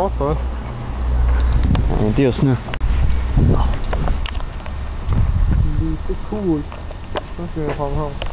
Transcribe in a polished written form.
kartor. Nej, inte just nu. Lite coolt. Så ska jag fan ha.